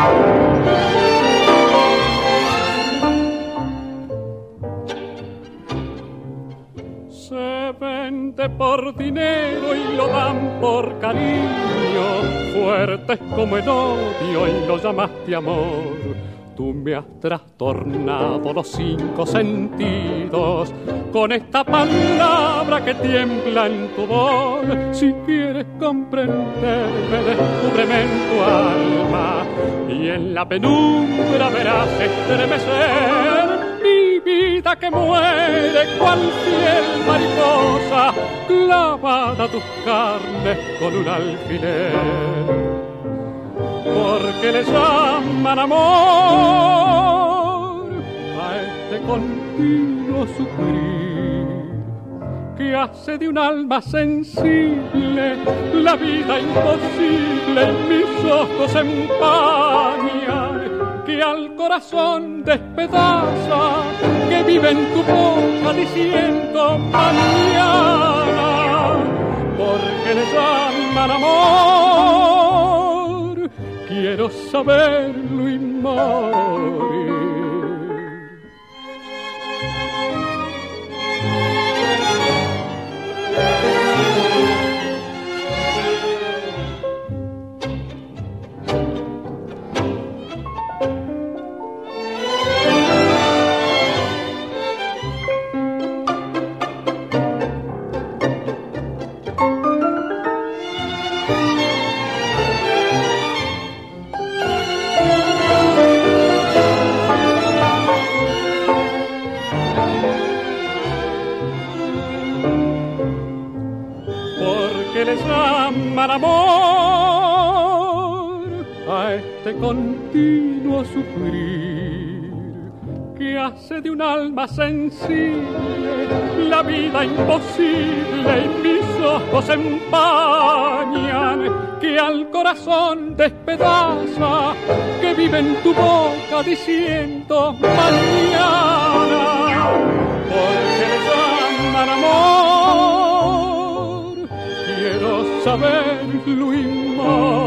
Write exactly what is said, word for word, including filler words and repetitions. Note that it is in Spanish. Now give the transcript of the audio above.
Se vende por dinero y lo dan por cariño, fuertes como el odio y lo llamaste amor. Tú me has trastornado los cinco sentidos con esta palabra que tiembla en tu voz. Si quieres comprenderme, descúbreme en tu alma y en la penumbra verás estremecer mi vida que muere cual fiel mariposa clavada a tus carnes con un alfiler. Porque le llaman amor a este continuo sufrir que hace de un alma sensible la vida imposible en mis ojos empaña, que al corazón despedaza, que vive en tu boca diciendo mañana. Porque le llaman amor, quiero saberlo y morir. Amor a este continuo sufrir que hace de un alma sensible la vida imposible y mis ojos empañan, que al corazón despedaza, que vive en tu boca diciendo mañana. Porque le llaman amor, quiero saberlo y más.